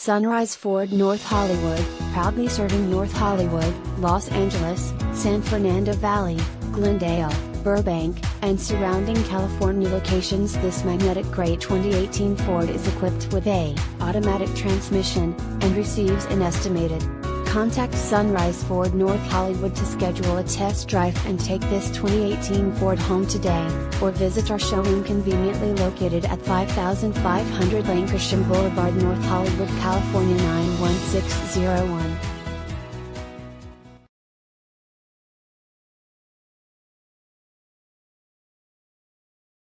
Sunrise Ford North Hollywood, proudly serving North Hollywood, Los Angeles, San Fernando Valley, Glendale, Burbank, and surrounding California locations. This magnetic gray 2018 Ford is equipped with a automatic transmission, and receives an estimated. Contact Sunrise Ford North Hollywood to schedule a test drive and take this 2018 Ford home today, or visit our showroom conveniently located at 5500 Lankershim Boulevard, North Hollywood, California 91601.